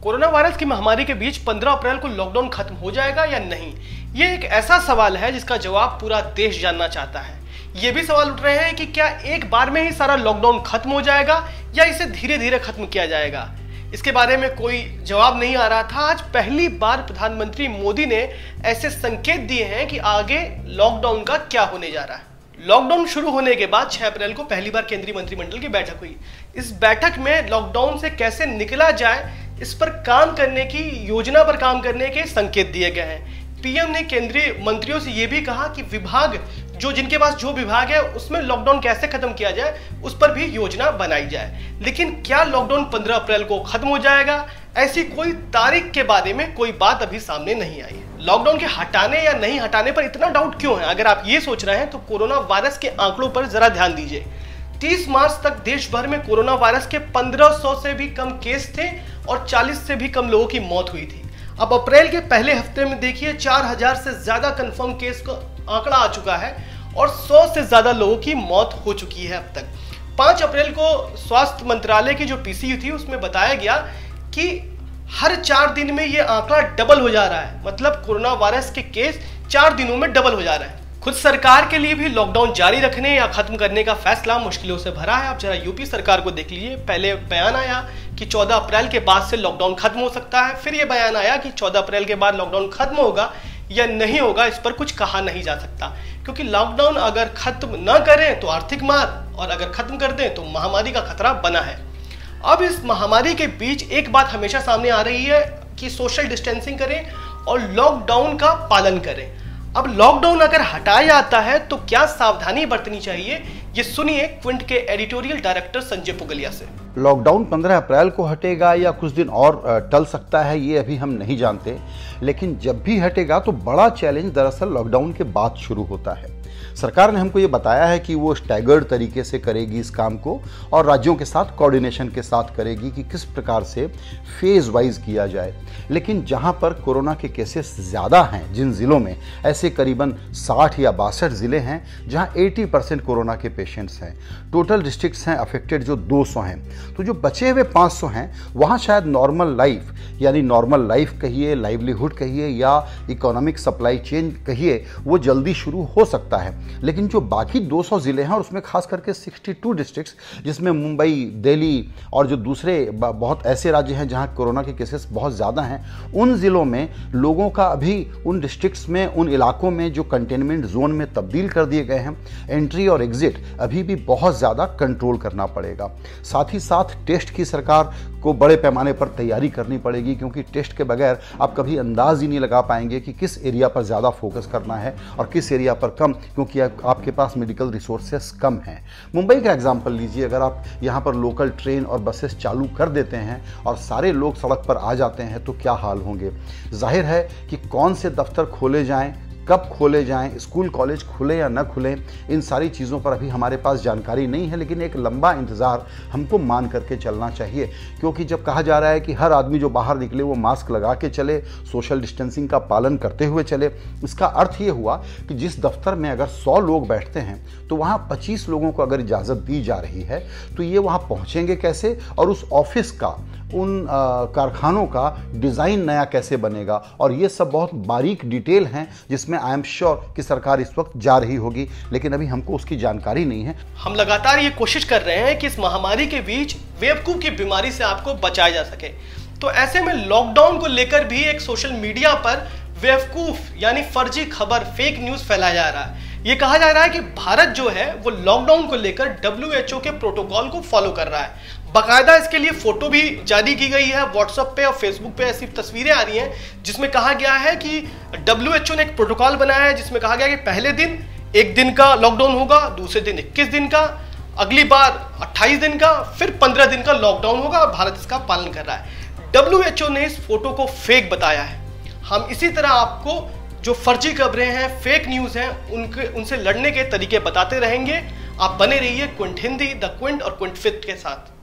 Corona virus की महामारी के बीच 15 अप्रैल को लॉकडाउन खत्म हो जाएगा या नहीं, ये एक ऐसा सवाल है जिसका जवाब पूरा देश जानना चाहता है। ये भी सवाल उठ रहे हैं कि क्या एक बार में ही सारा लॉकडाउन खत्म हो जाएगा या इसे धीरे धीरे खत्म किया जाएगा। इसके बारे में कोई जवाब नहीं आ रहा था। आज पहली बार प्रधानमंत्री मोदी ने ऐसे संकेत दिए हैं कि आगे लॉकडाउन का क्या होने जा रहा है। लॉकडाउन शुरू होने के बाद 6 अप्रैल को पहली बार केंद्रीय मंत्रिमंडल की बैठक हुई। इस बैठक में लॉकडाउन से कैसे निकला जाए, इस पर काम करने की योजना पर काम करने के संकेत दिए गए हैं। पीएम ने केंद्रीय मंत्रियों से यह भी कहा कि विभाग जिनके पास जो विभाग है उसमें लॉकडाउन कैसे खत्म किया जाए, उस पर भी योजना बनाई जाए। लेकिन क्या लॉकडाउन 15 अप्रैल को खत्म हो जाएगा, ऐसी कोई तारीख के बारे में कोई बात अभी सामने नहीं आई है। लॉकडाउन के हटाने या नहीं हटाने पर इतना डाउट क्यों है? अगर आप ये सोच रहे हैं तो कोरोना वायरस के आंकड़ों पर जरा ध्यान दीजिए। 30 मार्च तक देश भर में कोरोना वायरस के 1500 से भी कम केस थे और 40 से भी कम लोगों की मौत हुई थी। अब अप्रैल के पहले हफ्ते में देखिए 4000 से ज्यादा कंफर्म केस का आंकड़ा आ चुका है और 100 से ज्यादा लोगों की मौत हो चुकी है अब तक। 5 अप्रैल को स्वास्थ्य मंत्रालय की जो पीसीयू थी उसमें बताया गया कि हर 4 दिन में ये आंकड़ा डबल हो जा रहा है। मतलब कोरोना वायरस के केस 4 दिनों में डबल हो जा रहे हैं। खुद सरकार के लिए भी लॉकडाउन जारी रखने या खत्म करने का फैसला मुश्किलों से भरा है। आप जरा यूपी सरकार को देख लीजिए। पहले बयान आया कि 14 अप्रैल के बाद से लॉकडाउन खत्म हो सकता है, फिर ये बयान आया कि 14 अप्रैल के बाद लॉकडाउन खत्म होगा या नहीं होगा, इस पर कुछ कहा नहीं जा सकता। क्योंकि लॉकडाउन अगर खत्म न करें तो आर्थिक मार, और अगर खत्म कर दें तो महामारी का खतरा बना है। अब इस महामारी के बीच एक बात हमेशा सामने आ रही है कि सोशल डिस्टेंसिंग करें और लॉकडाउन का पालन करें। अब लॉकडाउन अगर हटाया जाता है तो क्या सावधानी बरतनी चाहिए, ये सुनिए क्विंट के एडिटोरियल डायरेक्टर संजय पुगलिया से। लॉकडाउन 15 अप्रैल को हटेगा या कुछ दिन और टल सकता है, ये अभी हम नहीं जानते। लेकिन जब भी हटेगा तो बड़ा चैलेंज दरअसल लॉकडाउन के बाद शुरू होता है। सरकार ने हमको ये बताया है कि वो स्टैगर्ड तरीके से करेगी इस काम को और राज्यों के साथ कोऑर्डिनेशन के साथ करेगी कि किस प्रकार से फेज वाइज किया जाए। लेकिन जहां पर कोरोना के केसेस ज़्यादा हैं, जिन ज़िलों में, ऐसे करीबन 60 या 62 ज़िले हैं जहां 80% कोरोना के पेशेंट्स हैं। टोटल डिस्ट्रिक्ट्स हैं अफेक्टेड जो 200 हैं। तो जो बचे हुए 500 हैं वहाँ शायद नॉर्मल लाइफ, यानी नॉर्मल लाइफ कहिए, लाइवलीहुड कहिए या इकोनॉमिक सप्लाई चेन कहिए, वो जल्दी शुरू हो सकता है। लेकिन जो बाकी 200 ज़िले हैं और उसमें खास करके 62 डिस्ट्रिक्ट्स, जिसमें मुंबई, दिल्ली और जो दूसरे बहुत ऐसे राज्य हैं जहां कोरोना के केसेस बहुत ज़्यादा हैं, उन ज़िलों में लोगों का अभी उन डिस्ट्रिक्ट्स में, उन इलाकों में जो कंटेनमेंट जोन में तब्दील कर दिए गए हैं, एंट्री और एग्जिट अभी भी बहुत ज़्यादा कंट्रोल करना पड़ेगा। साथ ही साथ टेस्ट की सरकार को बड़े पैमाने पर तैयारी करनी पड़ेगी, क्योंकि टेस्ट के बगैर आप कभी अंदाज ही नहीं लगा पाएंगे कि किस एरिया पर ज़्यादा फोकस करना है और किस एरिया पर कम, क्योंकि आपके पास मेडिकल रिसोर्सेस कम हैं। मुंबई का एग्जांपल लीजिए। अगर आप यहाँ पर लोकल ट्रेन और बसेस चालू कर देते हैं और सारे लोग सड़क पर आ जाते हैं तो क्या हाल होंगे। जाहिर है कि कौन से दफ्तर खोले जाएं, कब खोले जाएं, स्कूल कॉलेज खुले या न खुले, इन सारी चीज़ों पर अभी हमारे पास जानकारी नहीं है। लेकिन एक लंबा इंतज़ार हमको मान करके चलना चाहिए, क्योंकि जब कहा जा रहा है कि हर आदमी जो बाहर निकले वो मास्क लगा के चले, सोशल डिस्टेंसिंग का पालन करते हुए चले, इसका अर्थ ये हुआ कि जिस दफ्तर में अगर 100 लोग बैठते हैं तो वहाँ 25 लोगों को अगर इजाज़त दी जा रही है तो ये वहाँ पहुँचेंगे कैसे, और उस ऑफिस का, उन कारखानों का डिज़ाइन नया कैसे बनेगा। और ये सब बहुत बारीक डिटेल हैं जिसमें आई एम श्योर कि सरकार इस वक्त जा रही होगी, लेकिन अभी हमको उसकी जानकारी नहीं है। हम लगातार ये कोशिश कर रहे हैं कि इस महामारी के बीच बेवकूफ़ की बीमारी से आपको बचाया जा सके। तो ऐसे में लॉकडाउन को लेकर भी एक सोशल मीडिया पर बेवकूफ़ यानी फर्जी खबर, फेक न्यूज़ फैलाया जा रहा है। ये कहा जा रहा है कि भारत जो है वो लॉकडाउन को लेकर WHO के प्रोटोकॉल को फॉलो कर रहा है। बाकायदा इसके लिए फोटो भी जारी की गई है। व्हाट्सएप पे और फेसबुक पे ऐसी तस्वीरें आ रही हैं जिसमें कहा गया है कि WHO ने एक प्रोटोकॉल बनाया है जिसमें कहा गया कि पहले दिन 1 दिन का लॉकडाउन होगा, दूसरे दिन 21 दिन का, अगली बार 28 दिन का, फिर 15 दिन का लॉकडाउन होगा और भारत इसका पालन कर रहा है। WHO ने इस फोटो को फेक बताया है। हम इसी तरह आपको जो फर्जी खबरें हैं, फेक न्यूज़ हैं, उनसे लड़ने के तरीके बताते रहेंगे। आप बने रहिए क्विंट हिंदी, द क्विंट और क्विंट फिफ्थ के साथ।